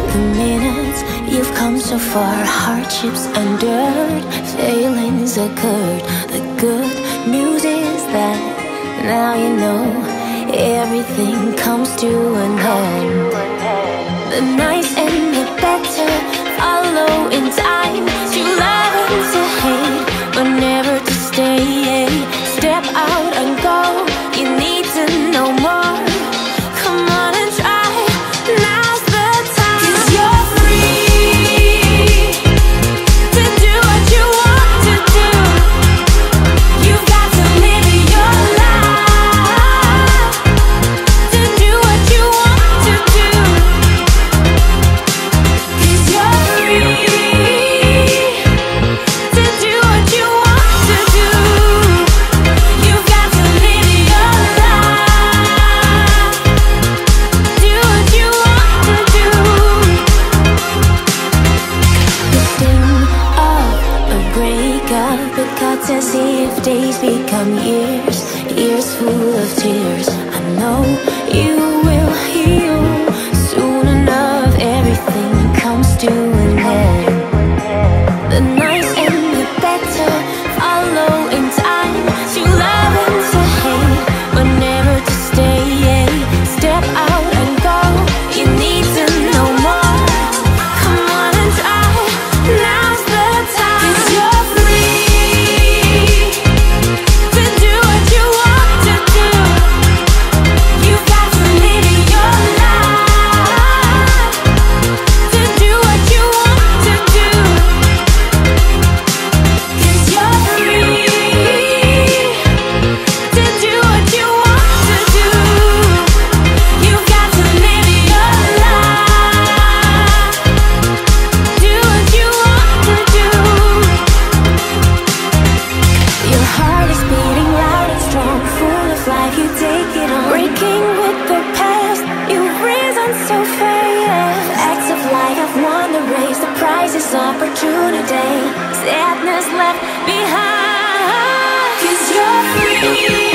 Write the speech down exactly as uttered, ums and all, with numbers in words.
the minutes. You've come so far, hardships endured, failings occurred. The good news is that now you know everything comes to an end. The nice and the better follow in time. To love and to hate, but never to stay. Step out and go, you need to know more. Come on and try, now's the time. 'Cause you're free to do what you want to do. You've got to live your life to do what you want to do. 'Cause you're free to do what you want to do. You've got to live your life, do what you want to do. The sting of a breakup, it cuts as if days become years, years full of tears. I know you will heal soon enough. Everything comes to an end. The nice and the better follow in time. To love and to hate, but never to stay. Step out and go, you need to know more. Come on and try, now's the time. 'Cause you're free to do what you want to do. You've got to live your life to do what you want to do. 'Cause you're free to do what you want to do. You've got to live your life, do what you want to do. Your heart is beating loud and strong, full of life, you take it on. Breaking with the past, you've risen so fast. Acts of life have won the race, the prize is opportunity. Sadness left behind. 'Cause you're free